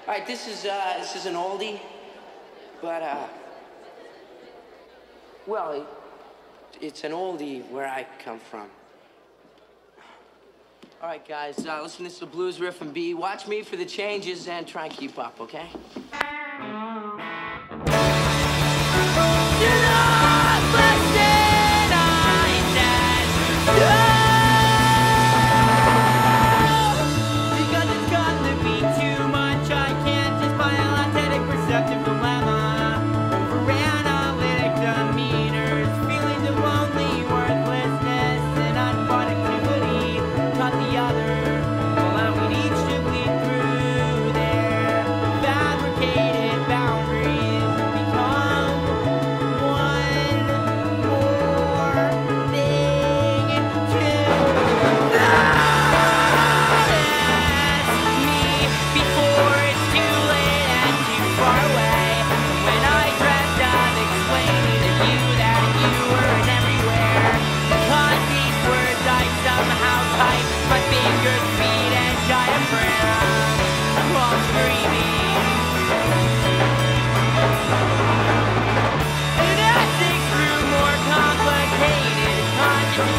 All right, this is an oldie, but well, it's an oldie where I come from. All right, guys, listen, this is a blues riff and B. Watch me for the changes and try and keep up, okay?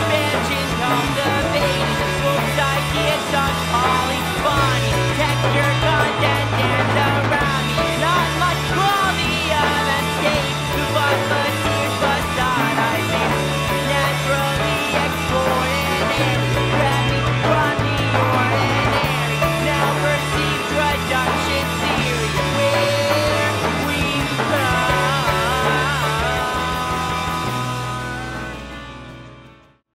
Cultivated, books, ideas, such Holly, funny, texture.